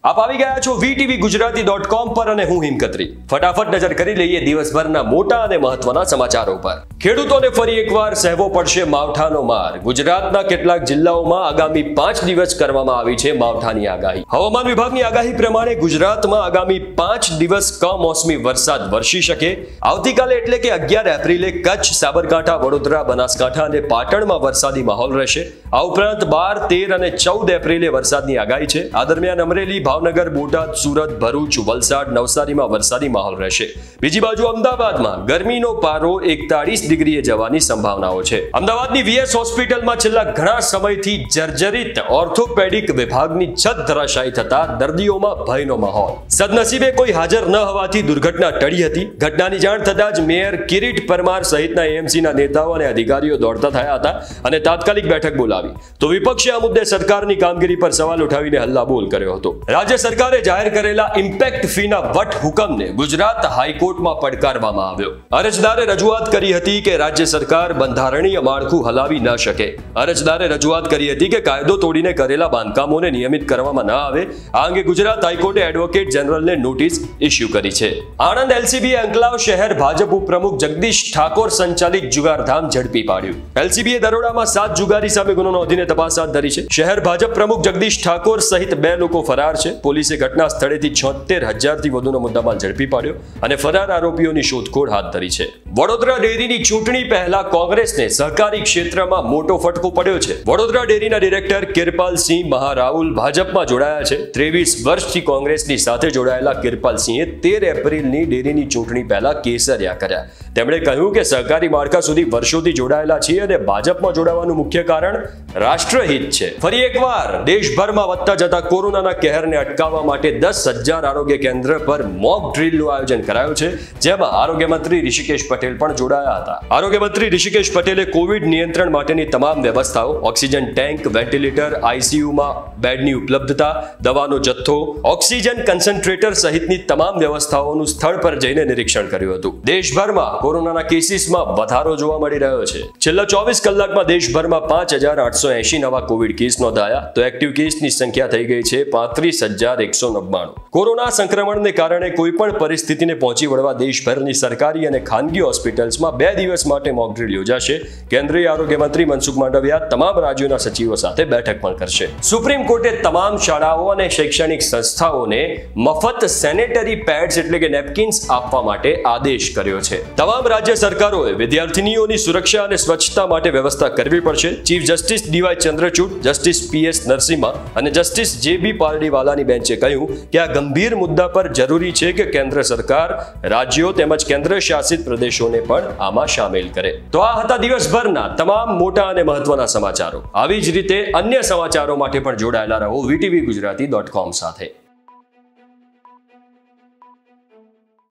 આપ આવી ગયા છો VTV Gujarati.com પર અને હું હિમકત્રી. ફટાફટ નજર કરી લઈએ દિવસભરના મોટા અને મહત્વના સમાચારો પર. ખેડૂતોને ફરી એકવાર સહેવો પડશે માવઠાનો માર. ગુજરાતના કેટલાક જિલ્લાઓમાં આગામી 5 દિવસ કરવામાં આવી છે માવઠાની આગાહી. હવામાન વિભાગની આગાહી પ્રમાણે ગુજરાતમાં આગામી 5 દિવસ કમોસમી વરસાદ વરસી શકે. આવતીકાલે એટલે કે 11 એપ્રિલે કચ્છ, સાબરકાંઠા, વડોદરા, બનાસકાંઠા અને પાટણમાં વરસાદી માહોલ રહેશે. આ ઉપરાંત 12, 13 અને 14 એપ્રિલે વરસાદની આગાહી છે. આ દરમિયાન અમરેલી, ભાવનગર, બોટાદ, સુરત, ભરૂચ, વલસાડ, નવસારીમાં વરસાદી માહોલ રહેશે. બીજી બાજુ અમદાવાદમાં ગરમીનો પારો 41 ડિગ્રીએ જવાની સંભાવનાઓ છે. અમદાવાદની VS હોસ્પિટલમાં છેલ્લા ઘણા સમયથી જર્જરિત ઓર્થોપેડિક વિભાગની છત ધરાશાયી થતા દર્દીઓમાં ભયનો માહોલ. સદનસીબે કોઈ હાજર ન હોવાથી દુર્ઘટના ટળી હતી. ઘટનાની જાણ થતાં જ મેયર કિરીટ પરમાર સહિતના AMCના નેતાઓ અને અધિકારીઓ દોડતા થયા હતા અને તાત્કાલિક બેઠક બોલાવી. તો વિપક્ષે આ મુદ્દે સરકારની કામગીરી પર સવાલ ઉઠાવીને હલ્લાબોલ કર્યો હતો. રાજ્ય સરકારે જાહેર કરેલા ઇમ્પેક્ટ ફીના વટ હુકમને ગુજરાત હાઈકોર્ટમાં પડકારવામાં આવ્યો. અરજદારે રજૂઆત કરી હતી કે રાજ્ય સરકાર બંધારણીય માળખું હલાવી ન શકે. અરજદારે રજૂઆત કરી હતી કે કાયદો તોડીને કરેલા બાંધકામોને નિયમિત કરવામાં ન આવે. આ અંગે ગુજરાત હાઈકોર્ટે એડવોકેટ જનરલને નોટિસ ઇસ્યુ કરી છે. આણંદ LCBએ અંકલાવ શહેર ભાજપ ઉપપ્રમુખ જગદીશ ઠાકોર સંચાલિત જુગારધામ ઝડપી પાડ્યું. LCBએ દરોડામાં 7 જુગારી સામે ગુનો નોંધીને તપાસ હાથ ધરી છે. શહેર ભાજપ પ્રમુખ જગદીશ ઠાકોર સહિત 2 લોકો ફરાર છે. પોલીસે ઘટના સ્થળેથી 76,000 થી વધુનો મુદ્દામાલ ઝડપી પાડ્યો અને ફરાર આરોપીઓની શોધખોળ હાથ ધરી છે. વડોદરા ડેરીની ચૂંટણી પહેલા કોંગ્રેસને સહકારી ક્ષેત્રમાં મોટો ફટકો પડ્યો છે. વડોદરા ડેરીના ડિરેક્ટર કિરપાલસિંહ મહારાઉલ ભાજપમાં જોડાયા છે. 23 વર્ષથી કોંગ્રેસની સાથે જોડાયેલા કિરપાલસિંહે 13 એપ્રિલની ડેરીની ચૂંટણી પહેલા કેસરિયા કર્યા. તેમણે કહ્યું કે સહકારી માળખા સુધી વર્ષોથી જોડાયેલા છીએ અને ભાજપમાં જોડાવાનું મુખ્ય કારણ રાષ્ટ્રહિત છે. ફરી એકવાર દેશભરમાં વધતા જતા કોરોનાના કહેરને અટકાવવા માટે 10,000 આરોગ્ય કેન્દ્ર પર મોક ડ્રીલનું આયોજન કરાયું છે, જેમાં આરોગ્ય મંત્રી ઋષિકેશ પટેલ પણ જોડાયા હતા. આરોગ્ય મંત્રી ઋષિકેશ પટેલે કોવિડ નિયંત્રણ માટેની તમામ વ્યવસ્થાઓ, ઓક્સિજન ટેન્ક, વેન્ટિલેટર, ICUમાં બેડની ઉપલબ્ધતા, દવાનો જથ્થો, ઓક્સિજન કન્સન્ટ્રેટર સહિતની તમામ વ્યવસ્થાઓનું સ્થળ પર જઈને નિરીક્ષણ કર્યું હતું. દેશભરમાં કોરોનાના કેસીસમાં વધારો જોવા મળી રહ્યો છે. છેલ્લા 24 કલાકમાં દેશભરમાં 5,880 નવા કોવિડ કેસ નોંધાયા, તો એક્ટિવ કેસની સંખ્યા થઈ ગઈ છે 35,199. કોરોના સંક્રમણને કારણે કોઈપણ પરિસ્થિતિને પહોંચી વળવા દેશભરની સરકારી અને ખાનગી હોસ્પિટલ્સમાં 2 દિવસ માટે મોક ડ્રીલ યોજાશે. કેન્દ્રીય આરોગ્ય મંત્રી મનસુખ માંડવિયા તમામ રાજ્યોના સચિવો સાથે બેઠક પણ કરશે. સુપ્રીમ કોર્ટે તમામ શાળાઓ અને શૈક્ષણિક સંસ્થાઓને મફત સેનેટરી પેડ્સ એટલે કે નેપકિન્સ આપવા માટે આદેશ કર્યો છે. તમામ રાજ્ય સરકારોએ વિદ્યાર્થીનીઓની સુરક્ષા અને સ્વચ્છતા માટે વ્યવસ્થા કરવી પડશે. Chief justice DY Chandrachud, justice PS Narasimha અને જસ્ટિસ JB પારડીવાલાની બેન્ચે કહ્યું કે આ ગંભીર મુદ્દા પર જરૂરી છે કે કેન્દ્ર સરકાર રાજ્યો તેમજ કેન્દ્ર શાસિત પ્રદેશોને પણ આમાં સામેલ કરે. તો આ હતા દિવસભરના તમામ મોટા અને મહત્વના સમાચારો. આવી જ રીતે અન્ય સમાચારો માટે પણ જોડાયેલા રહો VTV Gujarati.com સાથે.